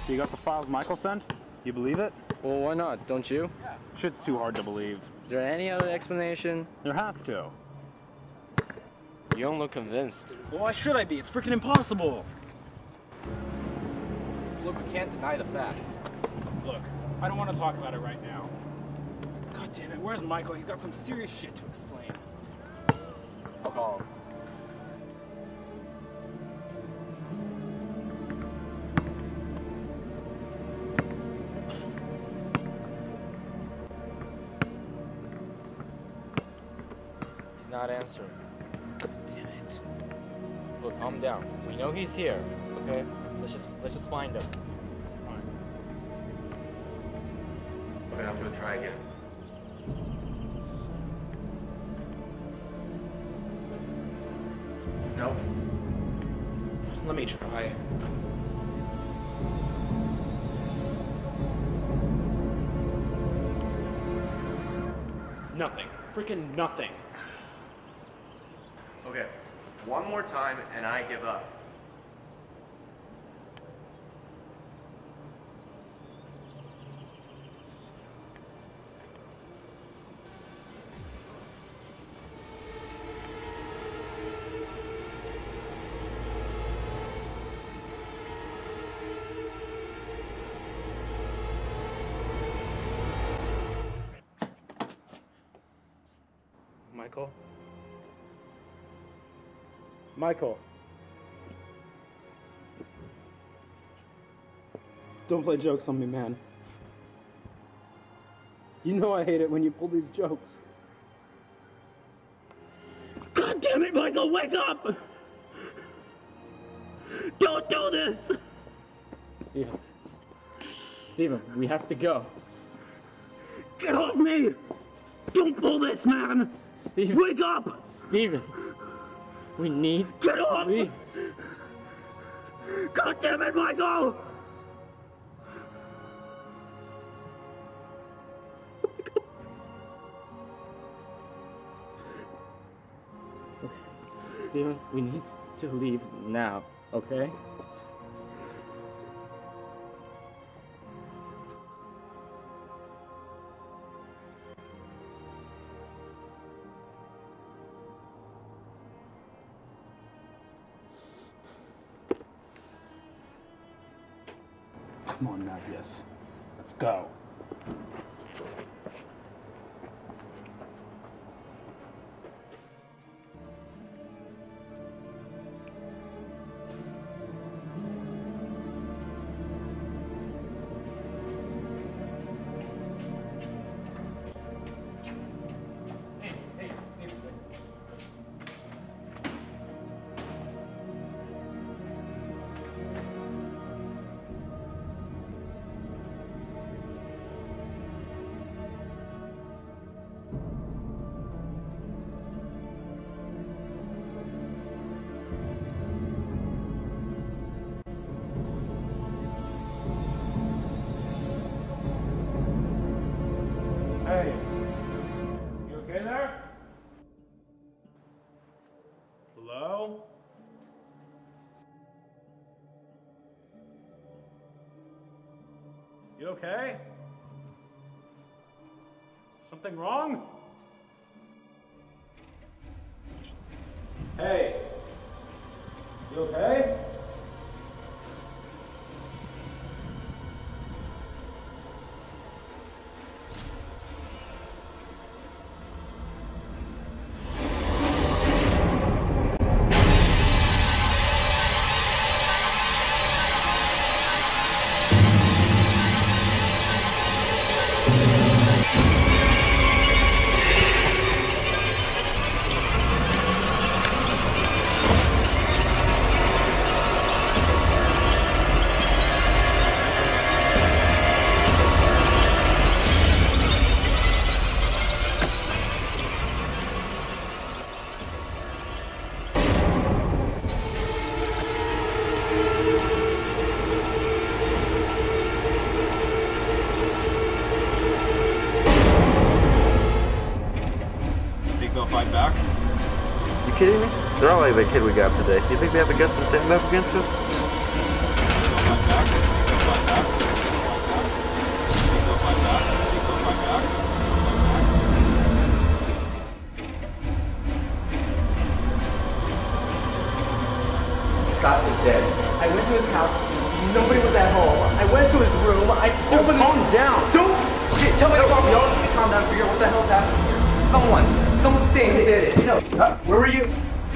So you got the files Michael sent? You believe it? Well, why not? Don't you? Yeah. Shit's too hard to believe. Is there any other explanation? There has to. You don't look convinced. Well, why should I be? It's freaking impossible. Look, we can't deny the facts. Look, I don't want to talk about it right now. God damn it, where's Michael? He's got some serious shit to explain. I'll call him. He's not answering. God damn it. Look, calm down. We know he's here, okay? Let's just find him. Fine. Okay, I'm gonna try again. Nope. Let me try. Nothing. Freaking nothing. Okay, one more time and I give up. Michael? Michael. Don't play jokes on me, man. You know I hate it when you pull these jokes. God damn it, Michael, wake up! Don't do this! Steven. Steven, we have to go. Get off me! Don't pull this, man! Steven. Wake up! Steven. We need to leave. God damn it, Michael! Steven, we need to leave now, okay? Come on now, yes. Let's go. Hey, you okay there? Hello? You okay? Something wrong? Hey, you okay? They'll fight back? You kidding me? They're not like the kid we got today. You think they have the guts to stand up against us? They'll fight back? They'll fight back? I went to his house. Nobody was at home. I went to his room. Dude, calm down. Don't. Okay, tell me about Y'all just need to calm down and figure out what the hell's happening here. something did it. No. Where were you?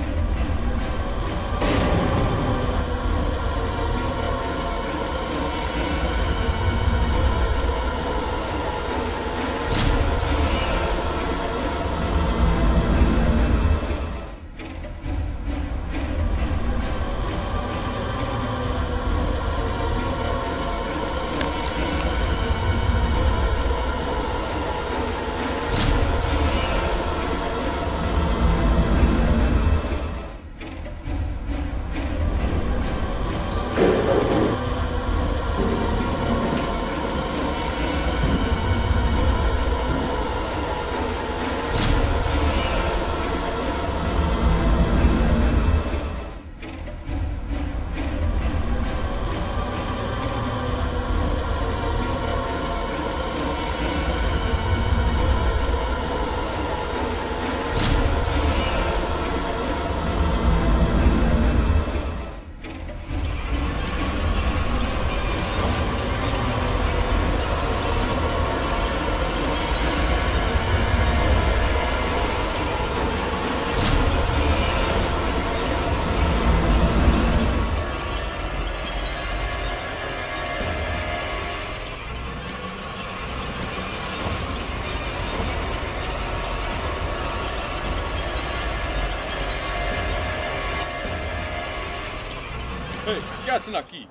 Ei, fica assim aqui.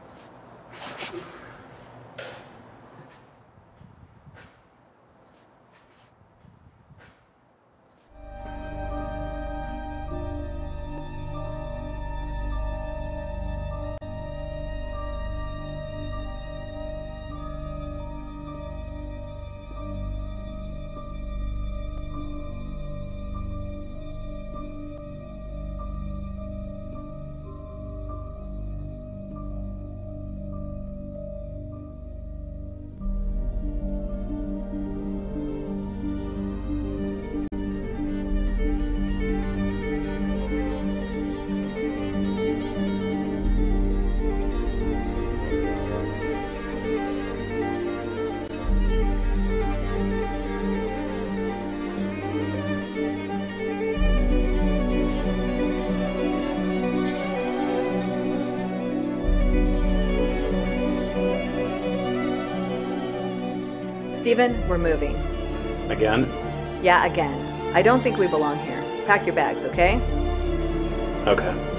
Steven, we're moving. Again? Yeah, again. I don't think we belong here. Pack your bags, okay? Okay.